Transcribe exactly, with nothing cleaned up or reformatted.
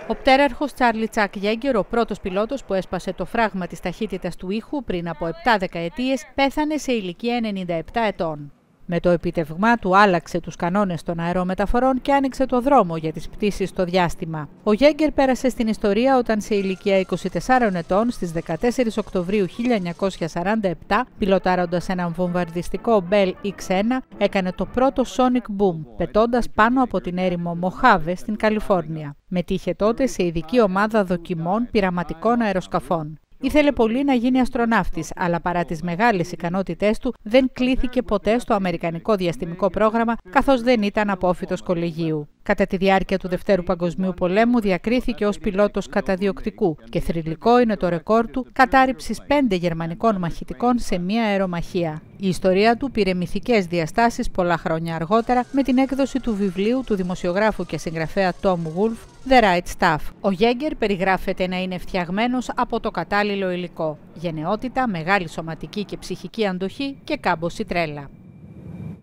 Ο πτέραρχος Τσάρλι Τσακ Γέγκερ, ο πρώτος πιλότος που έσπασε το φράγμα της ταχύτητας του ήχου πριν από επτά δεκαετίες, πέθανε σε ηλικία ενενήντα επτά ετών. Με το επιτευγμά του άλλαξε τους κανόνες των αερομεταφορών και άνοιξε το δρόμο για τις πτήσεις στο διάστημα. Ο Γέγκερ πέρασε στην ιστορία όταν σε ηλικία είκοσι τεσσάρων ετών στις δεκατέσσερις Οκτωβρίου χίλια εννιακόσια σαράντα επτά, πιλοτάροντας έναν βομβαρδιστικό Bell εξ ένα, έκανε το πρώτο Sonic Boom, πετώντας πάνω από την έρημο Μοχάβε στην Καλιφόρνια. Μετήχε τότε σε ειδική ομάδα δοκιμών πειραματικών αεροσκαφών. Ήθελε πολύ να γίνει αστροναύτης, αλλά παρά τις μεγάλες ικανότητές του δεν κλήθηκε ποτέ στο αμερικανικό διαστημικό πρόγραμμα, καθώς δεν ήταν απόφοιτος κολεγίου. Κατά τη διάρκεια του Δευτέρου Παγκοσμίου Πολέμου διακρίθηκε ως πιλότος καταδιοκτικού και θρυλικό είναι το ρεκόρ του κατάρριψης πέντε γερμανικών μαχητικών σε μία αερομαχία. Η ιστορία του πήρε μυθικές διαστάσεις πολλά χρόνια αργότερα με την έκδοση του βιβλίου του δημοσιογράφου και συγγραφέα Tom Wolfe, The Right Stuff. Ο Γέγκερ περιγράφεται να είναι φτιαγμένος από το κατάλληλο υλικό. Γενναιότητα, μεγάλη σωματική και ψυχική αντοχή και κάμποση τρέλα.